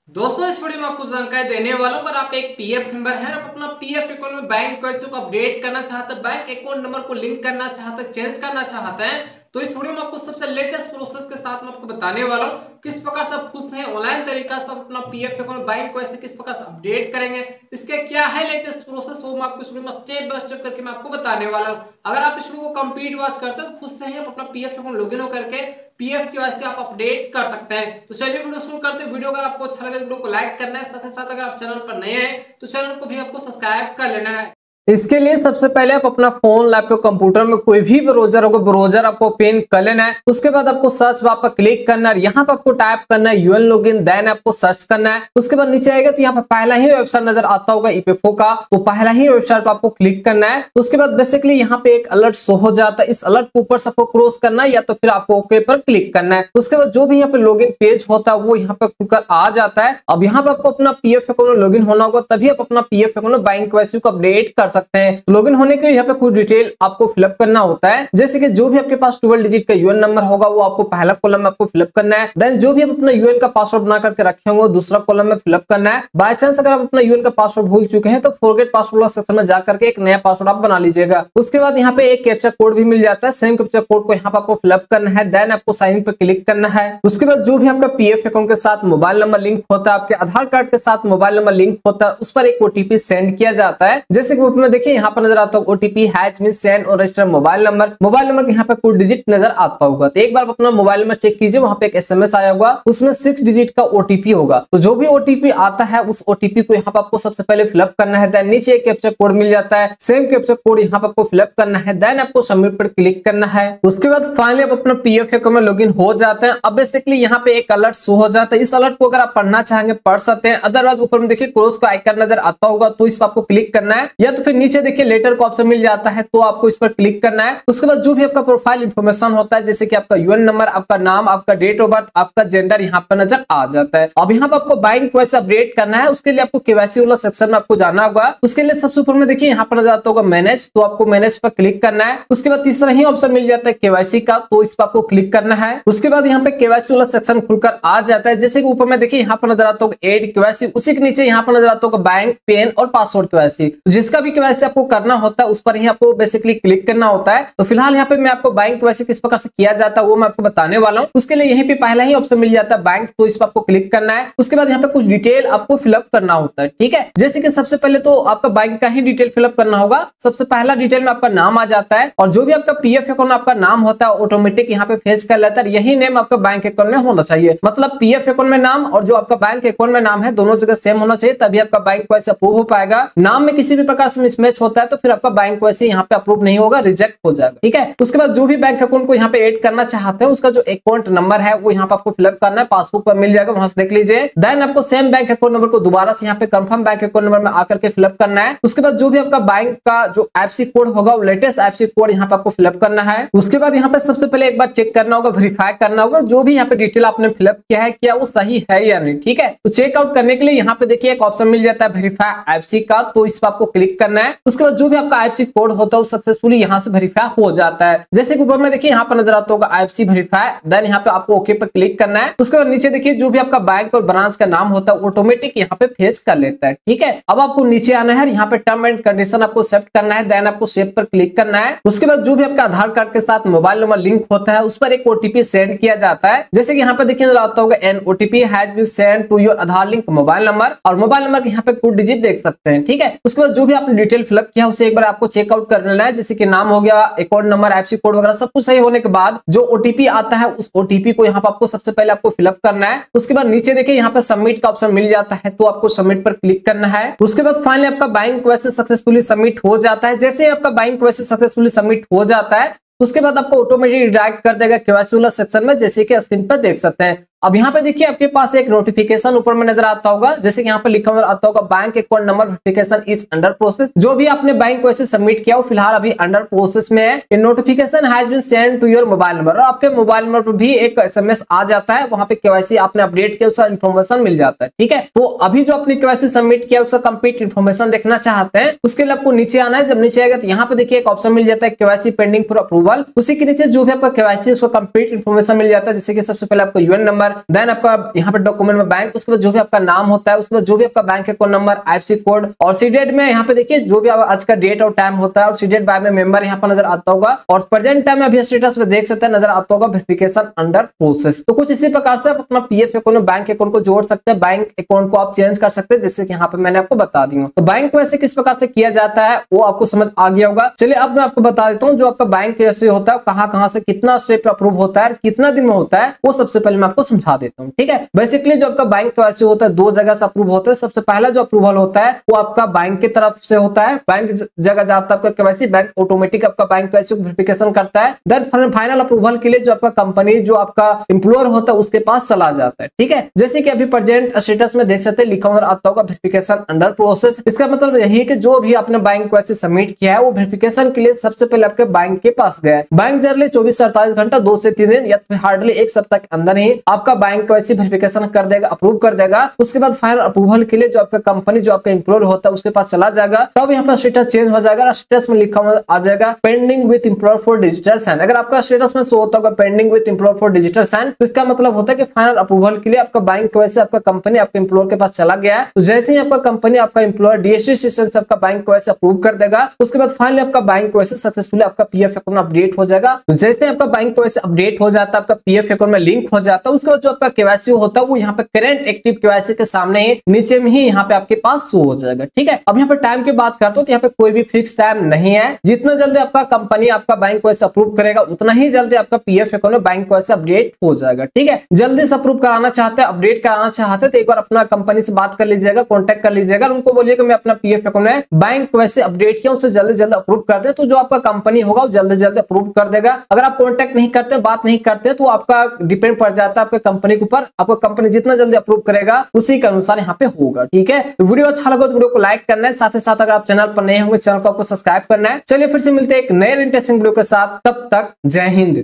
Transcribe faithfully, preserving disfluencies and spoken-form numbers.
दोस्तों इस वीडियो में आपको जानकारी देने वाला हूं। अगर आप एक पीएफ मेंबर हैं, आप अपना पीएफ अकाउंट में बैंक कैसे को अपडेट करना चाहते हैं, बैंक अकाउंट नंबर को लिंक करना चाहते हैं, चेंज करना चाहते हैं, तो इस वीडियो में आपको सबसे लेटेस्ट प्रोसेस के साथ मैं आपको बताने वाला हूं किस प्रकार से आप खुद से ऑनलाइन तरीका से अपना पीएफ अकाउंट बैंक को ऐसे किस प्रकार से अपडेट करेंगे, इसके क्या है लेटेस्ट प्रोसेस वो मैं आपको इस वीडियो में स्टेप बाय स्टेप करके मैं आपको बताने वाला हूं। अगर आप इस वीडियो को कंप्लीट वॉच करते हैं तो खुद से ही आप अपना पीएफ अकाउंट लॉगिन हो करके पीएफ की वजह से आप अपडेट कर सकते हैं। तो चलिए वीडियो शुरू करते हैं। वीडियो अगर आपको अच्छा लगे तो वीडियो को लाइक करना है, साथ ही साथ अगर आप चैनल पर नए हैं तो चैनल को भी आपको सब्सक्राइब कर लेना है। इसके लिए सबसे पहले आप अपना फोन, लैपटॉप, कंप्यूटर में कोई भी ब्राउजर होगा, ब्राउजर आपको ओपन कर लेना है। उसके बाद आपको सर्च बार पर क्लिक करना है, यहाँ पर आपको टाइप करना है यूएन लॉगिन, देन आपको सर्च करना है। उसके बाद नीचे आएगा तो यहाँ पर पहला ही वेबसाइट नजर आता होगा ईपीएफओ का, तो पहला ही वेबसाइट पर आपको क्लिक करना है। उसके बाद बेसिकली यहाँ पे एक अलर्ट शो हो जाता है, इस अलर्ट के ऊपर सबको क्रॉस करना है या तो फिर आपको ओके पर क्लिक करना है। उसके बाद जो भी यहाँ पे लॉगिन पेज होता है वो यहाँ पे खुलकर आ जाता है। अब यहाँ पे आपको अपना पीएफ अकाउंट लॉगिन होना होगा, तभी आप अपना पीएफ अकाउंट बैंक केवाईसी को अपडेट कर सकते हैं। लॉगिन होने के लिए यहाँ पे कुछ डिटेल आपको फिलअप करना होता है, जैसे कि जो भी आपके पास ट्वेल्व डिजिट का यूएन नंबर होगा वो आपको पहला कॉलम में आपको फिलअप करना है। देन जो भी आप अपना यूएन का पासवर्ड बना करके रखे होंगे दूसरा कॉलम में फिलअप करना है। बाय चांस अगर आप अपना यूएन का पासवर्ड भूल चुके हैं तो फॉरगेट पासवर्ड सेक्शन में जाकर के एक नया पासवर्ड आप बना लीजिएगा। उसके बाद यहाँ पे एक कैप्चा कोड भी मिल जाता है, सेम कैप्चा कोड को यहाँ पे आपको फिलअप करना है। देन आपको साइन इन पर क्लिक करना है। उसके बाद जो भी आपका पीएफ अकाउंट के साथ मोबाइल नंबर लिंक होता है, आपके आधार कार्ड के साथ मोबाइल नंबर लिंक होता है, उस पर एक ओटीपी सेंड किया जाता है। जैसे कि उसमें देखिए यहाँ पर नजर आता है ओटीपी हैच मींस सेंड और register mobile number. Mobile number के यहाँ पे कुछ डिजिट नजर आता होगा, तो एक बार अपना मोबाइल नंबर चेक कीजिए, वहां पे एक एसएमएस आया होगा, उसमें सिक्स डिजिट का ओटीपी होगा। तो जो भी ओटीपी आता है उस ओटीपी को यहाँ पे आपको सबसे पहले फिलअप करना है। देन नीचे एक कैप्चा कोड मिल जाता है, सेम कैप्चा कोड यहाँ पे आपको फिलअप करना है। देन आपको सबमिट पर क्लिक करना है। उसके बाद फाइनली आप अपना पीएफ अकाउंट में लॉगिन हो जाते हैं। अब बेसिकली यहाँ पे एक अलर्ट शो हो जाता है, इस अलर्ट को अगर आप पढ़ना चाहेंगे पढ़ सकते हैं, अदरवाइज ऊपर में देखिए क्रॉस का आइकन नजर आता होगा तो इस पर आपको क्लिक करना है, या तो फिर नीचे देखिए लेटर का ऑप्शन मिल जाता है तो आपको इस पर क्लिक करना है। उसके बाद जो भी आपका प्रोफाइल इंफॉर्मेशन होता है, जैसे कि आपका यूएन नंबर, आपका नाम, आपका डेट ऑफ बर्थ, आपका जेंडर यहाँ पर नजर आ जाता है। अब यहाँ पर आपको बैंक केवाईसी अपडेट करना है, उसके लिए आपको केवाईसी वाला सेक्शन में आपको जाना होगा। उसके लिए सबसे ऊपर में देखिए यहाँ पर नजर आता होगा मैनेज, तो आपको मैनेज पर क्लिक करना है। उसके बाद तीसरा ही ऑप्शन मिल जाता है केवाईसी का, तो इस पर आपको क्लिक करना है। उसके बाद यहाँ पे केवाईसी वाला सेक्शन खुलकर आ जाता है, जैसे कि ऊपर में देखिए यहाँ पर नजर आता होगा एड केवाईसी, उसी के नीचे यहाँ पर नजर आता होगा बैंक, पेन और पासवर्ड केवाईसी। जिसका भी केवाईसी आपको करना होता है उस पर ही आपको बेसिकली क्लिक करना होता है। तो फिलहाल यहाँ पे मैं आपको बैंक केवाईसी किस प्रकार से किया जाता है वो मैं आपको बताने वाला हूँ। उसके लिए यहीं पे पहला ही ऑप्शन मिल जाता है बैंक, तो इस पर आपको क्लिक करना है। उसके बाद यहाँ पे कुछ डिटेल आपको फिलअप करना होता है, ठीक है। जैसे कि सबसे पहले तो आपका बैंक का ही डिटेल फिलअप करना होगा। सबसे पहला डिटेल में आपका नाम आ जाता है, और जो भी आपका पीएफ अकाउंट आपका नाम होता है ऑटोमेटिक यहाँ पे फेच कर लेता है। यही नेम आपका बैंक अकाउंट में होना चाहिए, मतलब पीएफ अकाउंट में नाम और जो आपका बैंक अकाउंट में नाम है दोनों जगह सेम होना चाहिए, तभी आपका बैंक केवाईसी अप्रूव हो पाएगा। नाम में किसी भी प्रकार से मिसमैच होता है तो फिर आपका बैंक केवाईसी यहाँ पे अप्रूव नहीं होगा, रिजेक्ट हो जाएगा, ठीक है। उसके बाद जो भी बैंक अकाउंट को यहाँ पे ऐड करना चाहते हैं उसका जो अकाउंट नंबर है वो यहाँ पे आपको फिलअप करना है, पासबुक पर मिल जाएगा, वहां से देख लीजिए। देन आपको सेम बैंक अकाउंट नंबर को दोबारा से यहाँ पे कंफर्म बैंक अकाउंट नंबर में आकर के फिलअप करना है। उसके बाद जो भी आपका बैंक का जो आईएफएससी कोड होगा वो लेटेस्ट आईएफएससी कोड यहाँ पे आपको फिलअप करना है। उसके बाद यहाँ पे सबसे पहले एक बार चेक करना होगा, वेरीफाई करना होगा जो भी यहाँ पे डिटेल आपने फिलअप किया है क्या वो सही है या नहीं, ठीक है। तो चेकआउट करने के लिए यहाँ पे देखिए एक ऑप्शन मिल जाता है वेरीफाई आईएफएससी का, तो इस पर आपको क्लिक करना है। उसके बाद जो भी आपका आईएफएससी कोड होता है वो सक्सेसफुली यहाँ से वेरीफाई हो जाता है। जैसे कि ऊपर में देखिए यहाँ पर नजर आता होगा आईएफएससी वेरीफाई, देन यहाँ पे आपको ओके पर क्लिक करना है। उसके बाद नीचे देखिए जो भी आपका बैंक और ब्रांच का नाम होता है ऑटोमेटिक यहाँ पे फेच कर लेता है, ठीक है। अब आपको नीचे आना है, यहाँ पे टर्म एंड कंडीशन आपको एक्सेप्ट करना है, देन आपको सेव पर क्लिक करना है। उसके बाद जो भी आपका आधार कार्ड के साथ मोबाइल नंबर लिंक होता है उस पर एक ओटीपी सेंड किया जाता है। जैसे कि यहाँ पे देखिए नजर आता होगा an OTP has been send to your Aadhaar link mobile number, और मोबाइल नंबर के यहाँ पे कुछ डिजिट देख सकते हैं, ठीक है। उसके बाद जो भी आपने डिटेल फिलअप किया उसे एक बार आपको चेकआउट कर लेना है, जैसे कि नाम हो गया, अकाउंट नंबर, आईएफएससी कोड वगैरह सब कुछ सही होने के बाद जो ओटीपी आता है उस ओटीपी को यहाँ पे आपको सबसे पहले आपको फिलअप करना है। उसके बाद नीचे देखिए यहाँ पे सबमिट का ऑप्शन मिल जाता है, तो आपको सबमिट पर क्लिक करना है। उसके बाद फाइनली आपका बैंक केवाईसी सक्सेसफुली सबमिट हो जाता है। जैसे आपका बैंक केवाईसी सक्सेसफुली सबमिट हो जाता है उसके बाद आपको ऑटोमेटिक रिडायरेक्ट कर देगा केवाईसी वाला सेक्शन में, जैसे कि स्क्रीन पर देख सकते हैं। अब यहाँ पे देखिए आपके पास एक नोटिफिकेशन ऊपर में नजर आता होगा, जैसे कि यहाँ पे लिखा हुआ आता होगा bank account number verification is under process. जो भी आपने बैंक को ऐसे सबमिट किया वो फिलहाल अभी अंडर प्रोसेस में है। ये notification has been send to your mobile number, और आपके मोबाइल नंबर पर भी एक एसएमएस आ जाता है, वहां पे केवाईसी आपने अपडेट किया उसका इन्फॉर्मेशन मिल जाता है, ठीक है। तो अभी जो आपने केवाईसी सबमिट किया उसका कंप्लीट इन्फॉर्मेशन देखना चाहते हैं उसके लिए आपको नीचे आना है। जब नीचे आएगा तो यहाँ पे देखिए एक ऑप्शन मिल जाता है केवाईसी पेंडिंग फॉर अप्रूवल। उसी के नीचे जो भी आपका केवाईसी उसका कंप्लीट इन्फॉर्मेशन मिल जाता है, जैसे कि सबसे पहले आपको यूएन नंबर, देन आपका यहाँ पे डॉक्यूमेंट में बैंक, उसके बाद जो भी आपका नाम होता है, उसके बाद जो भी आपका bank account number, IFSC code और सीडेट में यहाँ पे देखिए जो भी आज का डेट और टाइम होता है और सीडेट बाय में मेंबर यहाँ पर नजर आता होगा और प्रेजेंट टाइम में अभी स्टेटस में देख सकते हैं नजर आता होगा वेरिफिकेशन अंडर प्रोसेस। तो कुछ इसी प्रकार से आप अपना पीएफ अकाउंट में बैंक अकाउंट को जोड़ सकते हैं, बैंक अकाउंट को आप चेंज कर सकते हैं, जैसे कि यहाँ पे मैंने आपको बता दी हूँ। तो बैंक को ऐसे किस प्रकार से किया जाता है वो आपको समझ आ गया होगा। चलिए अब मैं आपको बता देता हूँ जो आपका बैंक कैसे होता है, कहाँ कहाँ से कितना स्टेप अप्रूव होता है, कितना दिन में होता है, वो सबसे पहले मैं आपको समझा देता हूँ। ठीक है, बेसिकली जो आपका बैंक कैसे होता है दो जगह से अप्रूव होता है। सबसे पहला जो अप्रूवल होता है वो आपका बैंक की तरफ से होता है, बैंक जगह जाता है आपका केवाईसी, बैंक ऑटोमेटिक आपका बैंक कैसे वेरिफिकेशन करता है। देन फाइनल अप्रूवल के लिए जो आपका कंपनी जो आपका एम्प्लॉयर होता है उसके पास चला जाता है। ठीक है, जैसे कि अभी प्रेजेंट स्टेटस में देख सकते हैं लिखा हुआ आता होगा वेरिफिकेशन अंडर प्रोसेस। इसका मतलब यही है कि जो भी आपने बैंक को ऐसे सबमिट किया है वो वेरिफिकेशन के लिए सबसे पहले आपके बैंक के पास गया है। बैंक जनरली चौबीस से अड़तालीस घंटा दो से तीन दिन या फिर हार्डली एक सप्ताह के अंदर ही आपका बैंक को ऐसे वेरिफिकेशन कर देगा, अप्रूव कर देगा। उसके बाद फाइनल अप्रूवल के लिए जो आपका कंपनी जो आपका एम्प्लॉयर होता है उसके पास चला जाएगा, तब यहाँ पर स्टेटस चेंज हो जाएगा। स्टेटस में लिखा हुआ आ जाएगा pending with employer for digital sign. अगर आपका स्टेटस में शो होता होगा pending with employer for digital sign, तो इसका मतलब होता है कि फाइनल अप्रूवल के लिए आपका बैंक वैसे आपका कंपनी आपके एम्प्लॉयर के पास चला गया है। तो जैसे ही आपका कंपनी आपका एम्प्लॉयर डीएसटी सिस्टम से आपका बैंक को वैसे अप्रूव कर देगा, उसके बाद फाइनली आपका बैंक वैसे सक्सेसफुली आपका पीएफ अकाउंट अपडेट हो जाएगा। तो जैसे आपका बैंक वैसे अपडेट हो जाता है, आपका पीएफ अकाउंट में लिंक हो जाता है, उसके बाद जो आपका केवाईसी होता है वो यहाँ पे करंट एक्टिव केवाईसी के सामने ही नीचे में ही यहाँ पे आपके पास शो हो जाएगा। ठीक है, अब यहाँ पे टाइम की बात करते हो तो यहाँ पे कोई भी फिक्स टाइम नहीं है। जितना जल्दी आपका कंपनी आपका बैंक वैसे अप्रूव करेगा उतना ही जल्दी आपका पीएफ अकाउंट में बैंक वैसे अपडेट हो जाएगा। ठीक है, जल्दी से अप्रूव कराना चाहते हैं, अपडेट कराना चाहते हैं तो एक बार अपना कंपनी से बात कर लीजिएगा, कॉन्टेक्ट कर लीजिएगा, उनको बोलिए कि मैं अपना पीएफ अकाउंट में बैंक वैसे अपडेट किया, उसे जल्दी जल्दी अप्रूव कर दे। तो जो आपका कंपनी होगा वो जल्दी जल्दी अप्रूव कर देगा। अगर आप कॉन्टेक्ट नहीं करते, बात नहीं करते, तो आपका डिपेंड पड़ जाता है आपके कंपनी के ऊपर। आपको कंपनी जितना जल्दी अप्रूव करेगा उसी के अनुसार यहाँ पे होगा। ठीक है, तो वीडियो अच्छा लगा तो वीडियो को लाइक करना है, साथ ही साथ अगर आप चैनल पर नए होंगे चैनल को आपको सब्सक्राइब करना है। चलिए फिर से मिलते हैं एक नए इंटरेस्टिंग वीडियो के साथ, तब तक जय हिंद।